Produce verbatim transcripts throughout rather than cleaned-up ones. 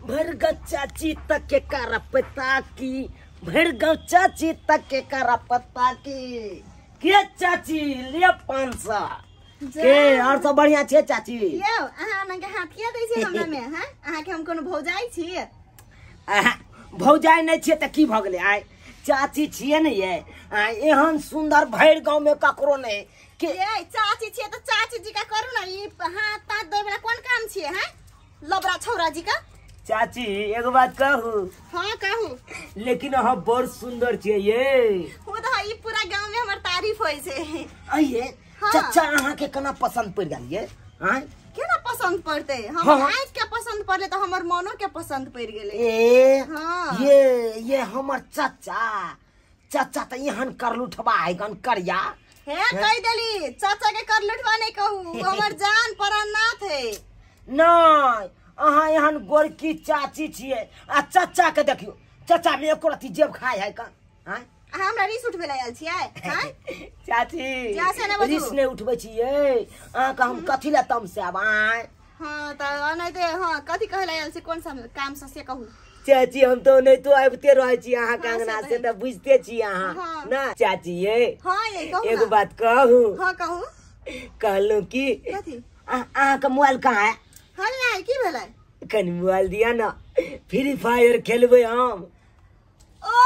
भरगा चाची तक के कारा पता की भरगा चाची तक के कारा पता की के चाची ले पाँच सौ के और सब बढ़िया छे चाची यो अहाँ न के हाथ किया दै छी हमरा में हैं अहाँ के हम कोनो भौजाई छी भौजाई नहीं छे त की भ गेलै आइ चाची छिए न ये एहन सुंदर भैर गांव में ककरो नहीं के ए चाची छिए त चाची जी का करू न ई हाथ तात दे वाला कोन काम छिए हैं लबरा छौरा जी का चाची एक बात कहू हां कहू लेकिन हम बड़ सुंदर छे ये हो त ई पूरा गांव में हमर तारीफ होय छे आइए चाचा अहाँ के कना पसंद पड़ गेल ये हां केना पसंद पड़ते हम आज के पसंद पड़ले त हमर मनो के पसंद पड़ गेले ए हां ये ये हमर चाचा चाचा त यहन करलुठबा है गन करिया हे कह देली चाचा के करलुठबा नहीं कहू हमर जान प्राणनाथ है नहीं अहाँ यहन गोरकी चाची छिए आ चाचा के देखियो चाचा में एको रती जेब खाय है का हां हमरा रिस उठबे आयल छियै हां चाची जासे ने बजू रिस ने उठबै छियै आ का हम कथि ला तम से आबाय हां त नै दे हां कथि कहला आयल से कोन सा काम से कहू चाची हम तो नहीं तो आबते रहे छी अहाँ के अंगना से त बुझते छी अहाँ ना चाची ये हां ये कहू एगो बात कहू हां कहू कहलू की कथि अहाँ का मोबाइल कहां है हल्ला है की भेलै कनी मोबाइल दिया ना फ्री फायर खेलबै हम ओ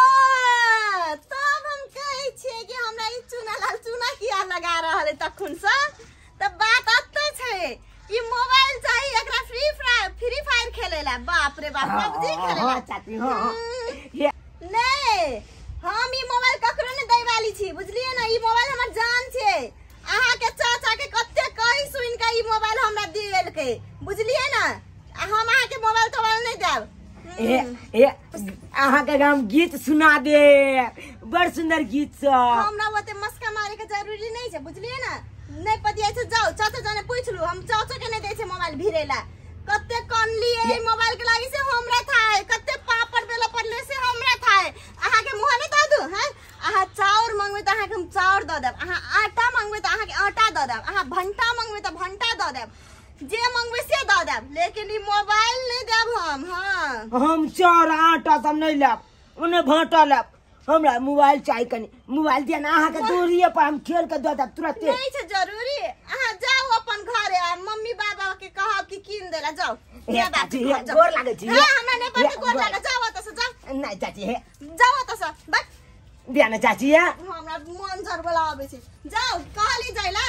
तब हम कहै छियै कि हमरा ई चुना लाल चुना किया लगा रहल तखन से त बात अत्ते छै ई मोबाइल चाहिए एकरा फ्री फायर फ्री फायर खेलेला बाप रे बाप पबजी खेलेला चाची हां नहीं हम ई मोबाइल ककरो ने दै वाली छी बुझलिए ना ई मोबाइल हमर जान छै अहाँ के चाचा के कत्ते कहि सुन के ई मोबाइल हमरा देल के बुझलिए ना हम अहाँ के मोबाइल तोबाइल नहीं देब ए ए अहाँ के हम गीत सुना दे बड़ सुंदर गीत छ हमरा ओते मस्का मारे के जरूरी नहीं छै बुझलिए ना नहीं पतिया छै जाओ चाचा जाने पूछ लू हम चाचा के नहीं दै छै मोबाइल भिरेला कत्ते कन लिए ई मोबाइल के लागि से हमरा थाय कत्ते पापड़ बेला पड़ले से हमरा थाय अहाँ के मुंह में द दू हैं अहाँ चाउर मांगबे त अहाँ के हम चाउर द देब अहाँ आटा मांगबे त अहाँ के आटा द देब अहाँ भंटा मांगबे त भंटा द देब जे मांगबे से द देब लेकिन ई मोबाइल नहीं देब हम हां हम चाउर आटा सब नहीं लेब ओने भाटा लेब हमरा मोबाइल चाहिए कनी मोबाइल दिया ना अहाँ के दूरिये पर हम खेल के द देब तुरंत नहीं छै जरूरी अहाँ जाओ अपन घरे आ मम्मी बाबा के कहब कि कीन देला जाओ ये चाची गोर लागे छी हां हमरा ने पर गोर लागे जाओ त से जा नहीं चाची हे जाओ त से बस दिया ना चाची है हमरा मन झर बोला आबे छै जाओ कहली जाइला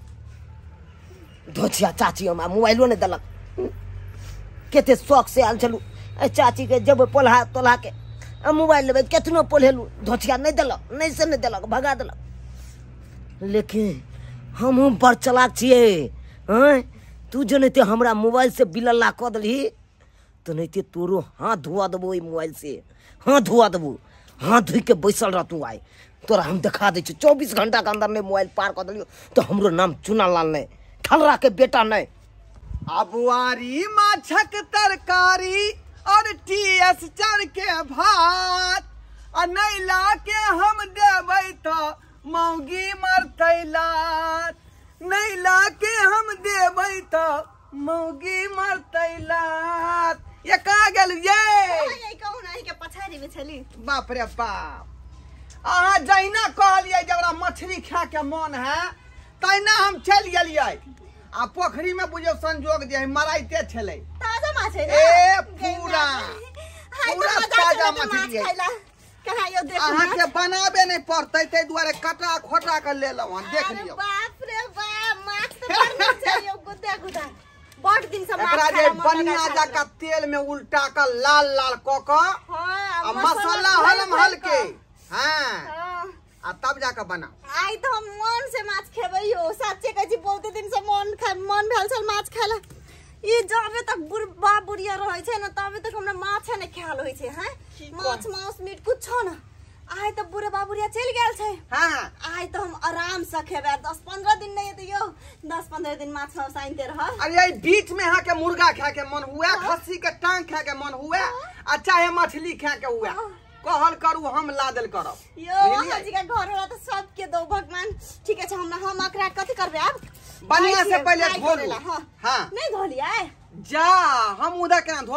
धोछिया चाची हम मोबाइलो ने दलक केते शौक से आल चलू चाची के जब पोल्हा तोल्हा के मोबाइल लेबै केतनो पोल्हेलू धोछिया नहीं दलक नहीं से नहीं दलक भगा दलक लेकिन हम हम बड़ चलाक छिए हैं तू जनते हमरा मोबाइल से बिलल्ला क दली तो नहीं तोरो हाथ धुआ देबो ई मोबाइल से हाथ धुआ देबो हाथ धुई के बैसल रह तू आई तोरा हम दिखा दे चौबीस घंटा के अंदर में मोबाइल पार कर दिलियो तो हमरो नाम चुना लाल नहीं खलरा के बेटा नहीं अबुआरी माछक तरकारी और टीएस चर के भात आ नैला के हम देबै तो मौगी मरतै लात नैला के हम देबै तो मौगी मरतै लात ये कहाँ गेल ये यही कहू ना के पछाड़ी में छली बाप रे बाप अहाँ जहिना कहलिए जबरा मछली खा के मन है तहिना हम चल गेलिए आ पोखरी में बुझो संजोग जे मराइते छले ताजा माछ है ए पूरा पूरा ताजा मछली है कहां यो देखो अहाँ के बनाबे नहीं पड़तै तै दुआरे कटा खोटा के ले लव देख लियो बाप रे बाप माछ तो बड़ चाहिए गुद्दा गुद्दा बड़ दिन से माछ एकरा जे बनिया जका तेल में उल्टा के लाल लाल क क हां मसाला हलम हलके हां आ तब जाके बना आई तो हम मन से माछ खेबै हो सच्चे कह छी बहुत दिन से मन खा मन भेल छल माछ खाला ई जाबे तक बुढ़बा बुढ़िया रहै छै न तबे तक हमरा माछ ने ख्याल होय छै हैं माछ मांस मीट कुछ न आई तो बुढ़े बाबुरिया चल गेल छै हां आई तो हम आराम से खेबै दस पंद्रह दिन नहीं तो यो दस पंद्रह दिन माछ मांस आइते रह अरे ये बीच में हा के मुर्गा खा के मन हुआ खस्सी के टांग खा के मन हुआ आ चाहे मछली खा के हुआ कहल करू हम लादल करब यो हाजी का घर वाला तो सब के दो भगवान ठीक है हमरा हम अकरा कथि करबे अब बढ़िया से पहले धो लो हां नहीं धो लिया जा हम उधर केना धोबै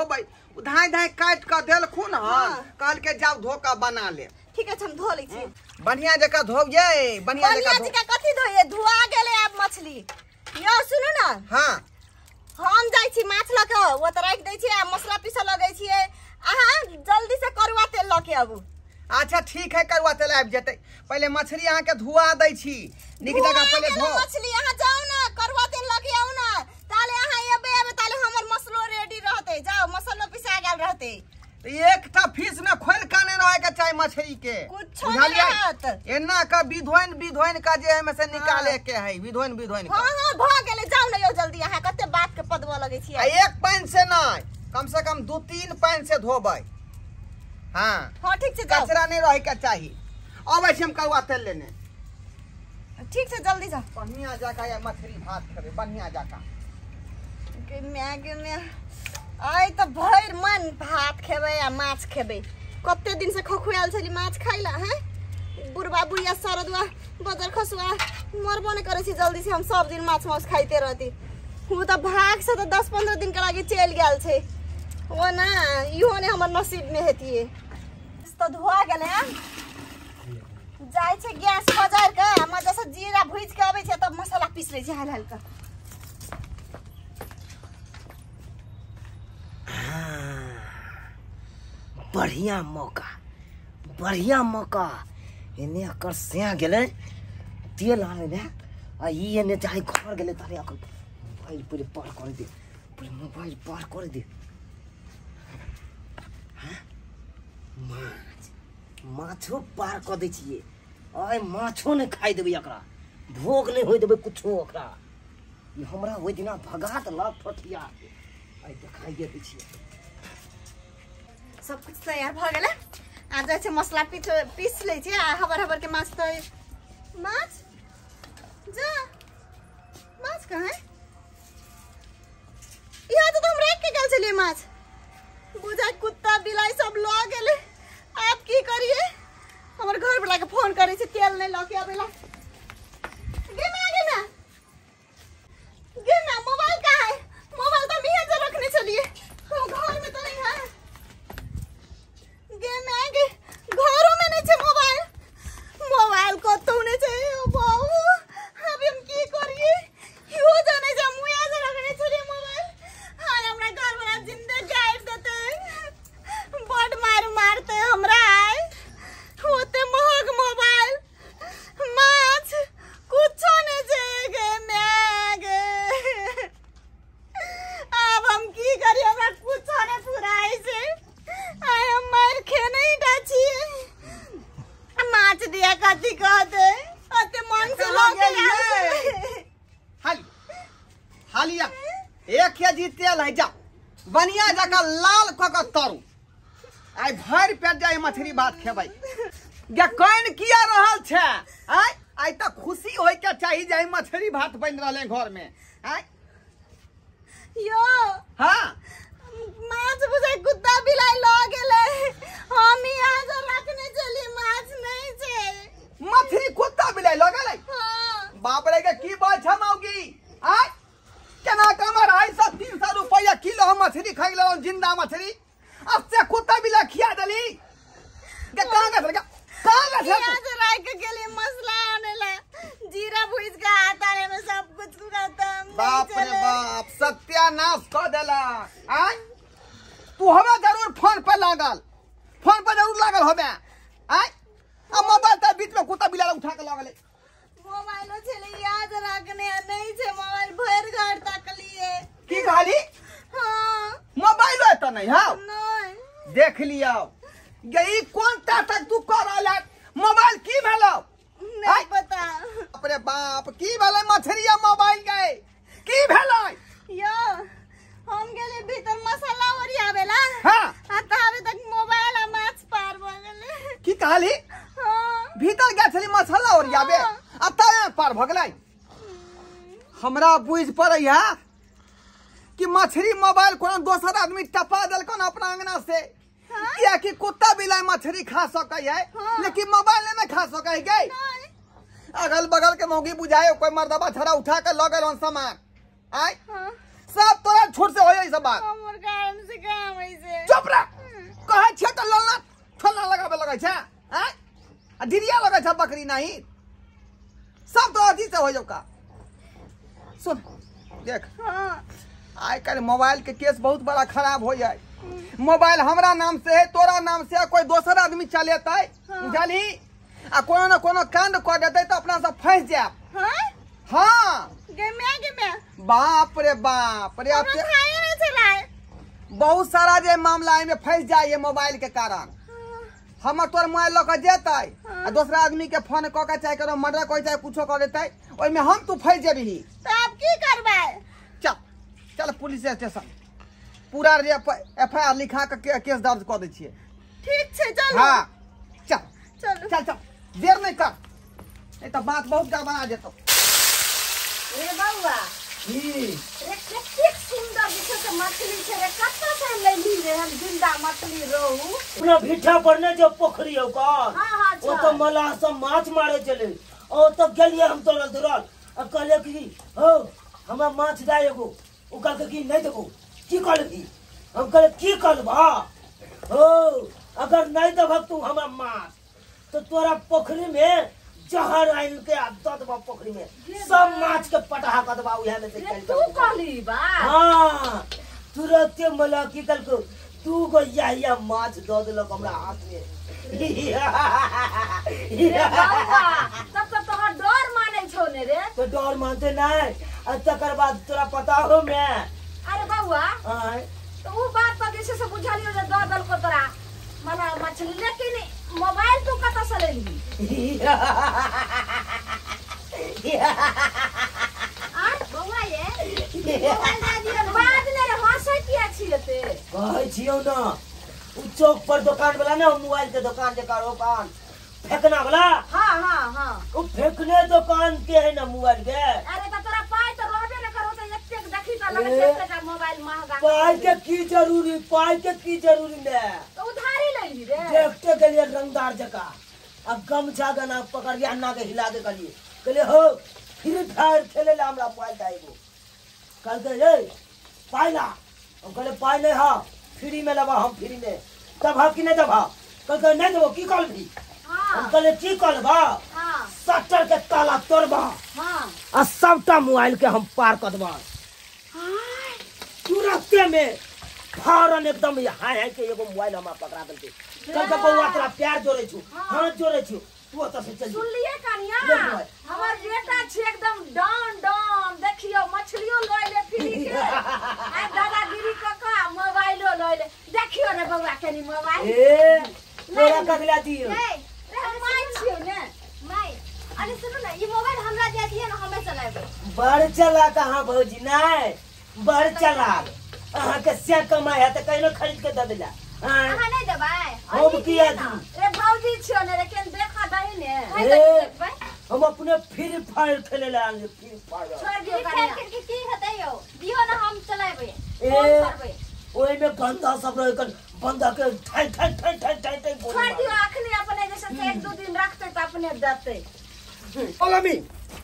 धाय धाय काट के देलखुन हन कहल के जाओ धोका बना ले। ठीक है हम धो लै छी। बढ़िया जगह धोइए बढ़िया बढ़िया जगह जगह कथी धोइए धुआ गेले आब मछली। यो सुनु ना हां हम जाई छी माछ ल के ओ त राख दै छी आ मसला पीसा लगै छी अहाँ जल्दी से करुआ तेल ल के आबू। अच्छा ठीक है करुआ तेल आबि जेतै पहले मछली अहाँ के धुआ दै छी निक जगह पहले धो मछली अहाँ जाओ ना करुआ तेल ल के आऊ ना ताले अहाँ एबे एबे ताले हमर मसलो रेडी रहते जाओ मसलो पिसा गेल रहते। एकटा फीस में खोल काने रहे के चाही मछली के कुछ नहीं एना का विधोइन विधोइन का जे है में से निकाले के है विधोइन विधोइन का। हां हां भ गेले जाओ ना यो जल्दी अहाँ कते बात के पदवा लगे छी। एक पानी से नहीं कम से कम दो तीन पानी से धोबै। हां हां ठीक से जाओ कचरा नहीं रहे के चाहिए। अब ऐसे हम करुआ तेल लेने ठीक से जल्दी जाओ बढ़िया जगह या मछली भात करे बढ़िया जगह के मैगे में आइ त भर मन भात खेबे या माछ खेबे कते दिन से खखुआल छली माछ खाइला हैं बुढ़वा बुढ़िया सरदवा बजर खसुआ मरबो नहीं करे छी जल्दी से हम सब दिन माछ मांस खाइते रहती हूं त भाग से तो दस पंद्रह दिन के लागे चल गेल छे ओ ना इहो ने हमर नसीब में हेतिए तो धुआ गेले जाय छे गैस बजार के हम जैसे जीरा भुज के आबै छे तब मसाला पीस ले छै हल हल का। बढ़िया मौका बढ़िया मौका इन्हें अकर से गेले तेल आने ने आ ई एने चाहे घर गेले तारे अकर मोबाइल पूरे पार कर दे पूरे मोबाइल पार कर दे। हां माछ माछो पार कर दे छिए आय माछो ने खाइ देबे एकरा भोग नहीं होय देबे कुछो ओकरा ई हमरा ओइ दिना भगात ला फटिया आय देखाइए दे छिए सब कुछ तैयार भ गेले आ जाय छै मसला पीस पीस ले छै आ हबर हबर के माछ त माछ जा माछ कहां है इहा तो हम रख के गेल छलिए माछ बुझाय कुत्ता बिलाई सब ल गेले आप की करिए हमर घर वाला के फोन करे छै तेल नहीं ल के आबेला गे ना गे ना गे ना मोबाइल कहां है मोबाइल तो मिया जे रखने चलिए हम घर में तो नहीं है गे मैं गे घरों में नहीं छे मोबाइल मोबाइल को तूने चाहिए बाबू अब हम की करिए यो जाने जा मुया से रखने चलिए मोबाइल हां हमरा घर वाला जिंदा गाड़ देते बड़ मार मारते हमरा आए होते महग मोबाइल माछ कुछ नहीं जाएगा मैं गे अब हम की करिए हमरा कुछ नहीं फुराई से आय हम मार खे नहीं डाची माछ दिया कथी कहते अते मन से लगे हाली हालिया एक केजी तेल है जा बढ़िया जगह लाल क के तरू आइ भर पेट जाय मछली भात खेबै गे कौन किया रहल छे आइ आइ त खुशी होय के चाहिए जे मछली भात बन रहले घर में आइ यो हां माछ बुझाय कुत्ता बिलाई ल गेले हम यहाँ से रखने चली माछ नहीं छे मछली कुत्ता बिलाई ल गेलै हां बाप रे के की बात छ मौगी आइ केना कमर आई सौ तीन सौ रुपया किलो हम मछली खाइ लेलौ जिंदा मछली अब से कुत्ता बिलाई खिया देली के कहां गए कहां गए यहाँ से रख के गेली मसला आने ला जीरा भुज के आटा में सब कुछ खत्म बाप रे बाप सत्यानाश कर देला आइ तू हमें जरूर फोन पर लागल फोन पर जरूर लागल होबे आइ अब मोबाइल त बीच में कुत्ता बिलाई उठा के लगले मोबाइलो छले याद रखने नहीं छे मोबाइल भर घर तक लिए की कहली हां मोबाइल त नहीं हां नहीं देख लियो गई कौन तक तू कर रहला मोबाइल की भेलो नहीं पता बाप रे बाप की भेलै मछरिया मोबाइल गए की भेलै यो हम गेले भीतर मसाला ओरियावेला हां आ ताबे तक मोबाइल आ माछ पार भ गेले की कहली हां भीतर गए छली मसाला ओरियावे आ तबे पार भ गेलै हमरा बुझ पड़ैया कि मछली मोबाइल कोनो दोसर आदमी टपा देलकन अपना अंगना से किया कि कुत्ता बिलाई मछली खा सकै है लेकिन मोबाइल नहीं खा सकै है गई अगल बगल के मौगी बुझाए कोई मर्दबा छड़ा उठा के ल गेल सामान आइ सब तोरा छूट से हो जाई सब बात हमर कारण से काम है से चुप रह कहे छे त ललना ठोला लगाबे लगै छे हैं आ डिरिया लगै छे बकरी नहीं सब तो अथी से हो जाऊ का सुन देख हां आइ काल मोबाइल के केस बहुत बड़ा खराब हो जाए मोबाइल हमरा नाम से है तोरा नाम से है, कोई दोसर आदमी चलेता है बुझली आ कोनो न कोनो कांड कर देते तो अपना सब फंस जाए हां हाँ गे मैं गे मैं बाप रे बाप रे आप हमरा खाए नहीं चलाए बहुत सारा जे मामला में फंस जाए ये मोबाइल के कारण हम तोर मोबाइल लऽ के जेतै आ दूसरा आदमी के फोन कऽ के चाहे करो मर्डर कोई चाहे कुछो कर देतै ओइ में हम तू फंस जेबही तो आप की करबै चल चल पुलिस स्टेशन पूरा एफ आई आर लिखा के केस दर्ज कर दै छियै ठीक छै चलो हाँ चल चलो चल चल देर नहीं कर नहीं तो बात बहुत गड़बड़ा जेतो रे बउआ की रे कतेक सुंदर दिखे से मछली छै रे कत्ता से लेली रे हम जिंदा मछली रहू अपना भिठा पर ने जो पोखरी हो का हां हां वो तो मलाह सब माछ मारे चले और तो गेलिए हम तो दुरल अब कहले कि हो हमरा माछ दे एगो ओ कहलके कि नहीं देबो की कहलकी हम कहले की कहलबा हो अगर नहीं देबक तू हमरा माछ तो तोरा पोखरी में जहर आइन के आ ददबा पोखरी में सब माछ के पटहा क दबा उहे में से रे तू कहली बा हां तुरंत मला की कहलको तू गो या माछ दो देलक हमरा हाथ में रे बउआ तब तो तोहर डर मानै छौ ने रे तो डर मानते नहीं और तकर बाद तोरा पता हो मैं अरे बउआ आय तो वो बात तो जैसे से बुझालियो जे दो दल को तोरा माना मछली लेकिन मोबाइल तू कत से लेली आ बउआ ये मोबाइल दे दियो बाद ने रे हंसै किया छिए ते कहै छियौ ना उ चौक पर दुकान वाला ना मोबाइल के दुकान जे करो कान फेंकना वाला हां हां हां उ फेंकने दुकान के है ना मोबाइल के अरे तो तोरा पाई तो रहबे न करो तो एक एक देखी तो लगे एक का मोबाइल महंगा पाई के की जरूरी पाई के की जरूरी ने तो उधारी लेली रे देखते गेलिए रंगदार जका अब गमछा गना पकड़ के अन्ना के हिला दे गलिए कहले हो फ्री फायर खेले ला हमरा मोबाइल दाइबो कल के रे पाइला हम कहले पाई नहीं हां फ्री में लबा हम फ्री में तब हा कि नहीं दबा कल के नहीं देबो की कल भी हां हम कहले की करबा हां शटर के ताला तोड़बा हां आ सबटा मोबाइल के हम पार कर देबा हाय तुरंत में फौरन एकदम हाय हाय के एगो मोबाइल हमरा पकड़ा देलके कल के बउआ तोरा प्यार जोड़े छु हाथ जोड़े छु तू ओत से चल सुन लिए कनिया ले मोबाइल। हमर बेटा छै एकदम डॉन डॉन देखियो मछलियो लय ले फ्री के आ दादागिरी क का मोबाइलो लय ले देखियो रे बउआ कनी मोबाइल ए तोरा कगला दियो ए रे हम माय छियो ने माय अरे सुनो ना ये मोबाइल हमरा दे दिए ना हमें चलाबे बड़ चला कहां भौजी नहीं बड़ चला अहाँ के से कमाई है त कहिनो खरीद के द देला अहाँ नहीं देबै हम किया दी रे भौजी छियो ने रे केन देखा दही ने ए, हम अपने फ्री फायर खेले ला फ्री फायर छोड़ दियो कनिया के की हेतै यो दियो ना हम चलाबे ए, फोन करबै ओइ में गंदा सब रह कर बंदा के ठाई ठाई ठाई ठाई ठाई ठाई बोल छोड़ दियो अखनी अपने जैसे से एक दो दिन रखते त अपने देते ओलमी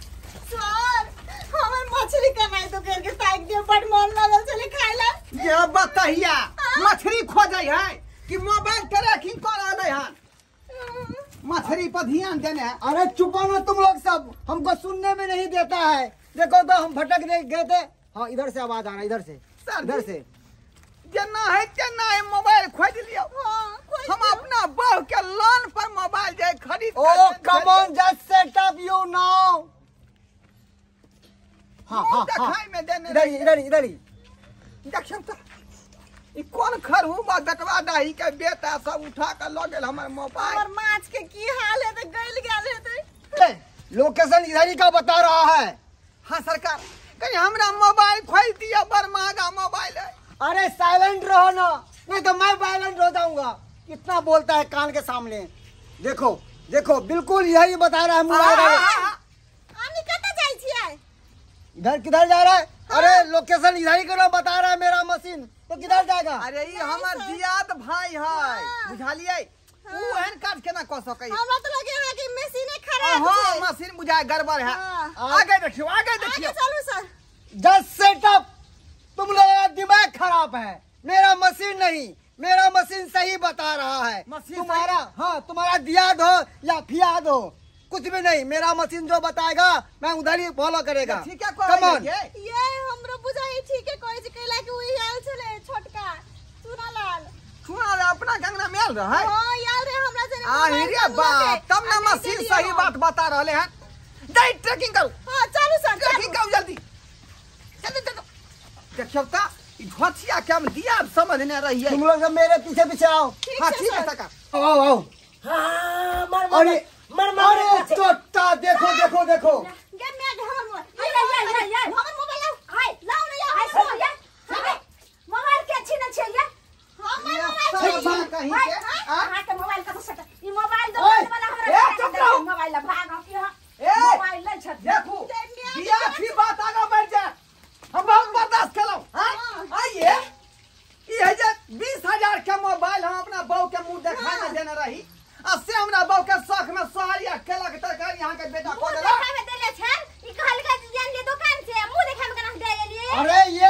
सर हमर मछली कमाई तो करके ताक दियो बड़ मन लागल चले खाइला ये बताइया मछली खोजै है कि मोबाइल ट्रैकिंग कर रहले हन मछली पर ध्यान देने है अरे चुपो ना तुम लोग सब हमको सुनने में नहीं देता है देखो तो हम भटक गए थे हाँ इधर से आवाज आ रहा है इधर से सर इधर से जना है जना है मोबाइल खोज लियो हम अपना बहू के लोन पर मोबाइल जे खरीद ओ come on just set up you now हाँ हाँ हाँ देखाई में देने इधर ही इधर ही इधर ही देखियो तो ई कौन खरहू बा दकवा दाही के बेटा सब उठा के ल गेल हमर मोबाइल हमर माछ के की हाल है त गइल गेल हेतै लोकेशन इधर ही का बता रहा है हाँ सरकार कहीं हमरा मोबाइल खोज दिया बड़ महंगा मोबाइल है अरे साइलेंट रहो ना नहीं तो मैं वायलेंट हो जाऊंगा कितना बोलता है कान के सामने देखो देखो बिल्कुल यही बता रहा है मोबाइल वाला। आनी कत जाई छियै इधर किधर जा रहा है अरे लोकेशन इधर ही करो बता रहा है मेरा मशीन तो किधर जाएगा अरे ई हमर जियाद भाई है बुझालिए ऊ एहन काज केना क सकै हमरा तो लगे है कि मशीन खराब हां छै मशीन बुझाए गड़बड़ है हाँ। आगे देखियो आगे आगे देखियो चलू सर जस्ट सेट अप तुम लोगों का दिमाग खराब है, मेरा मशीन नहीं, मेरा मशीन सही बता रहा है। मशीन तुम्हारा हाँ तुम्हारा दियाद हो या फियाद हो कुछ भी नहीं, मेरा मशीन जो बताएगा मैं उधर ही फॉलो करेगा। ठीक है कम ऑन। ये हमरो बुझाई ठीक है कोई जे कहला कि वही आल चले छोटका सुनालाल सुना अपना गंगना मेल रहा है। हां यार रे हमरा से आ रे बाप, तब ना मशीन सही बात बता रहले हैं। जाई ट्रैकिंग करो। हां चलो सर ट्रैकिंग करो जल्दी, जल्दी चलो। देखियो ता ई घोटिया के हम दिया समझ नहीं रही है। तुम लोग सब मेरे पीछे पीछे आओ। हां ठीक है सका। आओ आओ। हाँ मर अरे मर मर अरे चोटा देखो देखो देखो। गे मैं हमर मोबाइल ये ये ये हमर मोबाइल हाय लाओ ना यार हाय सो ये मोबाइल के अच्छी न छै ये हमर मोबाइल कहीं के हां के मोबाइल का तो सट ई मोबाइल दो वाला हमरा मोबाइल भाग की हां मोबाइल ले छ देखो दिया की बात आगे बढ़ जाए, हम बहुत बर्दाश्त करो। हां आइए ई है जे बीस हजार के मोबाइल हम अपना बहू के मुंह देखा न देने रही, अस्से हमरा बहू के शौक में सोहरिया केला के तरकारी यहां के बेटा को देला। देखा में देले छन ई कहल के जान ले दुकान से मुंह देखा में कना दे लिए। अरे ये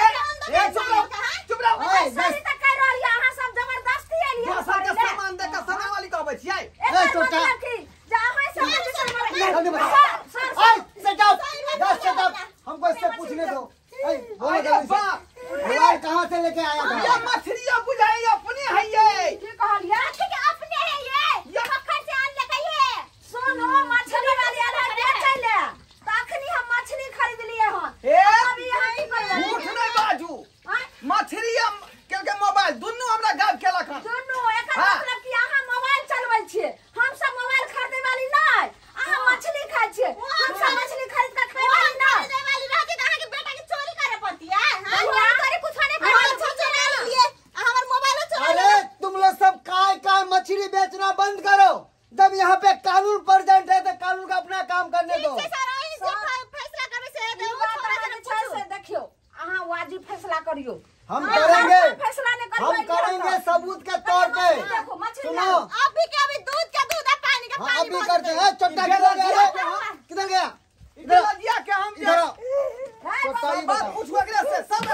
ए चुप रहो चुप रहो। ओए सही त कह रहल या अहां सब जबरदस्ती एलिए ये सब के सामान दे के सामान वाली कहबै छियै। ए छोटा जा होय सब जल्दी बता। ओए set up just set up, हमको इससे पूछने दो। ए बोलो जल्दी से, मोबाइल कहां से लेके आया ये था? मछलियां बुझाई अपने है ये। की कहल या ठीक अपने है ये खखर से आन ले कहिए सुनो मछली वाली आधा बेच ले तखनी हम मछली खरीद लिए हन ए अभी यही कर झूठ नहीं बाजू, मछलियां के के मोबाइल दुनु हमरा गाब केला खन। दुनु एकर मतलब कि अहां मोबाइल चलबै छियै, हम सब मोबाइल खरीदे वाली नै, अहां मछली खाइ छियै, हम सब मछली खरीद के खाइ वाली नै। खरीदे वाली रहती त अहां के बेटा के चोरी करे पड़ती है। हां करे कुछ नहीं करे चोरी लिए हमर मोबाइल चोरी। अरे तुम लोग सब काय काय मछली बेचना बंद करो। जब यहाँ पे कानून प्रेजेंट है तो कानून का अपना काम करने दो। फैसला करे से देखियो अहां वाजिब फैसला करियो। हम करेंगे, फैसला नहीं हम करेंगे सबूत के तौर पे। सुनो अभी के अभी दूध का दूध है पानी का हाँ पानी अभी करते हैं। चोटा किधर गया रे? किधर गया? इधर दिया के हम इधर आओ। चोटा ही बात बताओ पूछो अगले से सब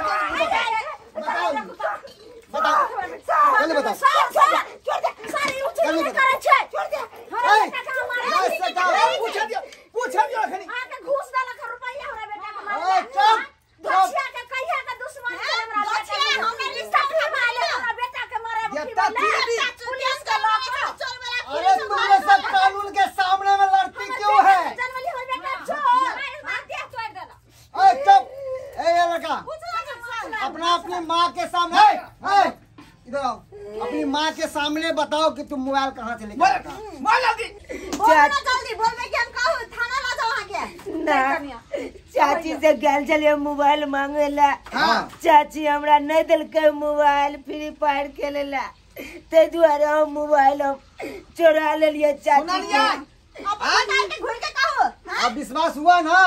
बताओ बताओ जल्दी बताओ। छोड़ दे सारी उचित नहीं करे छै छोड़ दे हमरा बेटा का मारे बस से जाओ। पूछ दियो पूछ दियो खनी आके घूस डाला कर रुपया हमरा बेटा का ओए मारे चुप दछिया के कहिया के दुश्मन है हमरा दछिया हमने रिश्ता खमाले हमरा बेटा के मारे पुलिस का लोग अरे तुम लोग सब कानून के सामने में लड़ती क्यों है? जनवरी हमर बेटा छोड़ मार दे छोड़ देला। ओए चुप। ए ये लड़का अपना अपनी माँ के सामने ए, इधर आओ। अपनी माँ के सामने बताओ कि तुम मोबाइल कहाँ से लेके आया था? बोल जल्दी बोलना जल्दी बोल मैं क्या कहूं थाना ला जाओ आके ना चाची से गल चलिए मोबाइल मांगे ला। हाँ। चाची हमरा नहीं दिलके मोबाइल फ्री फायर खेले ला, ते दुआरे हम मोबाइल हम चोरा ले लिए चाची सुनलिया के। अब बताए के घुर के कहूं अब विश्वास हुआ ना?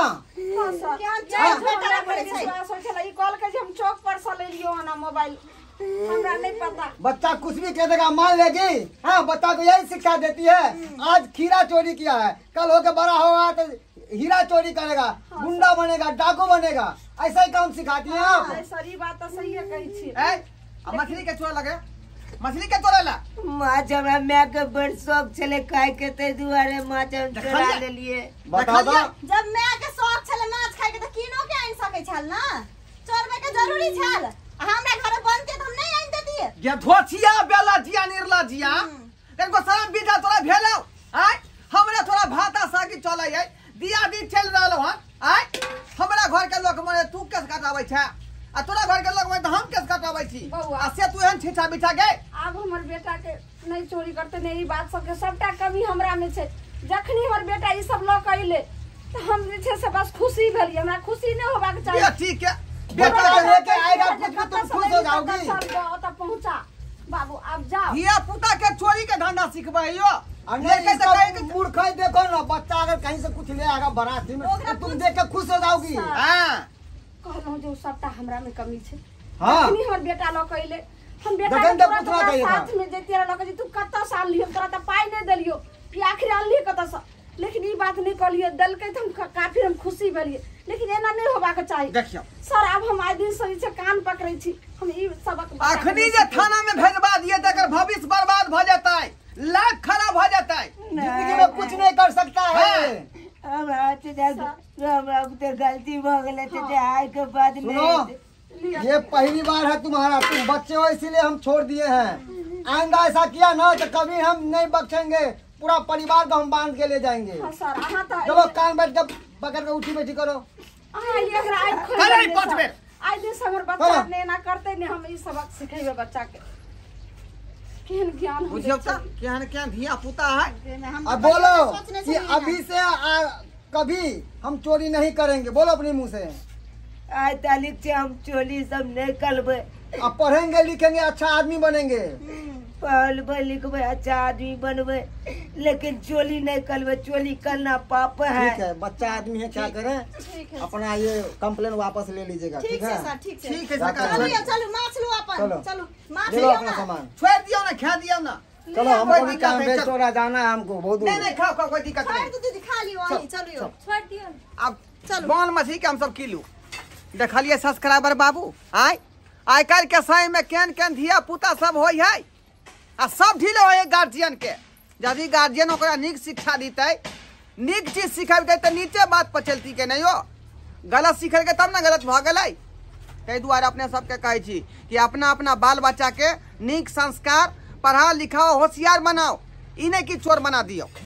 क्या जाय बेटा पड़े छै सोचला ई कॉल के हम चौक पर से ले लियो ना मोबाइल हमरा नहीं पता। बच्चा कुछ भी कह देगा मान लेगी। हाँ बच्चा को यही शिक्षा देती है। आज खीरा चोरी किया है, कल होके बड़ा होगा तो हीरा चोरी करेगा, गुंडा बनेगा, डाकू बनेगा। ऐसा ही काम सिखाती है आप। सही बात तो सही है कही छी। ए अब मछली के चोरा लगे, मछली के चोरा ला माछ हमरा मैं के बड़ शौक चले खाए के, ते दुआरे माछ हम चोरा ले लिए। बता दो जब मैं के शौक छले माछ खाए के त किनो के आइन सके छल ना, चोरबे के जरूरी छल। हमरा घर बनते त हम नहीं आइन देतिए। ये धोछिया बेला जिया निर्ला जिया इनको सारा बीटा तोरा भेलो आय हमरा थोड़ा भाता सागी चलै है दिया दी चल रहलो हन आय हमरा घर के लोग मने तू केस काटाबै छै आ तोरा घर के लोग मने हम केस काटाबै छी आ से तू एहन छिछा बिछा गए। अब हमर बेटा के नहीं चोरी करते नहीं ई बात सब के सबटा कमी हमरा में छै। जखनी हमर बेटा ई सब लोग कइले त हम जे छै से बस खुशी भेली, हमरा खुशी नहीं होबा के चाहिए। ये ठीक है बेटा के लेके आएगा कुछ भी तुम खुश हो जाओगी। तब पहुंचा बाबू आप जाओ। धिया पुता के चोरी के धंधा सिखबै यो लेके तो कहीं मूर्ख है। देखो ना बच्चा अगर कहीं से कुछ ले आएगा बाराती में तो तुम देख के खुश हो जाओगी। हां कहलहु जो सबटा हमरा में कमी छै। हाँ अखनी हमर बेटा लोग कइले हम बेटा देखन के तो पूछना चाहिए था। साथ में देतिए लोग जे तू कत्ता साल लियो तोरा त पाई नहीं देलियो कि आखिर आनली कत्ता सा लेकिन ये बात नहीं कहलिए दल के हम काफी हम खुशी भेलिए लेकिन एना नहीं होबा के चाहिए। देखियो सर अब हम आए दिन सही से कान पकड़े छी हम ई सबक अखनी जे थाना में भेजवा दिए तकर भविष्य बर्बाद भ जाता है, लाइफ खराब हो जाता है, जिंदगी में कुछ नहीं कर सकता है। हम आज हम तो गलती हो गई तो आए के बाद सुनो ये पहली बार है तुम्हारा, तुम बच्चे हो इसीलिए हम छोड़ दिए हैं। आइंदा ऐसा किया ना तो कभी हम नहीं बख्शेंगे, पूरा परिवार को हम बांध के ले जाएंगे। हां सर आहा तो चलो कान बैठ जब पकड़ के उठी बैठी करो। आहा ये अगर आए अरे पांच बेर आज दिन सगर बच्चा ने ना करते ने हम ई सबक सिखाइबे बच्चा के केहन ज्ञान हो बुझियो त केहन केहन धिया पुता है। अब बोलो कि अभी से आ, कभी हम चोरी नहीं करेंगे, बोलो अपने मुंह से। आज तारीख से हम चोरी सब नहीं करबे, अब पढ़ेंगे लिखेंगे अच्छा आदमी बनेंगे। पढ़बे लिखबे अच्छा आदमी बनबे लेकिन चोरी नहीं करबे, चोरी करना पाप है। ठीक है बच्चा आदमी है क्या करें, अपना ये कंप्लेन वापस ले लीजिएगा। ठीक है सर ठीक है ठीक है जाकर सरकार चलो चलो माछ लो अपन चलो। चलो माछ ले लो लो अपना सामान। छोड़ दियो ना, खा दियो ना। चलो कोई हमको भी दिक्कत काम नहीं, पे चलो। चोरा जाना है हमको बहुत दूर। नहीं नहीं खाओ खाओ, कोई दिक्कत छोड़ नहीं। दो दीदी खा लियो वहीं चलो छोड़ दियो अब चलो बाल मछली के हम सब किलो देखलिए सब्सक्राइबर बाबू। आय आइ काल्हि के समय में केन केन धिया पुता सब होय है आ सब ढीले होय गार्जियन के। यदि गार्जियन ओकरा नीक शिक्षा दीते, नीक चीज सिखेबे तो नीचे बात पर चलती के नहीं हो, गलत सिखेलकै तब ना गलत भ गेलै। ताहि दुआरे अपने सबके कहै छी कि अपना अपना बाल बच्चा के नीक संस्कार पढ़ाओ लिखाओ होशियार बनाओ, ई नहीं कि चोर बना दियो।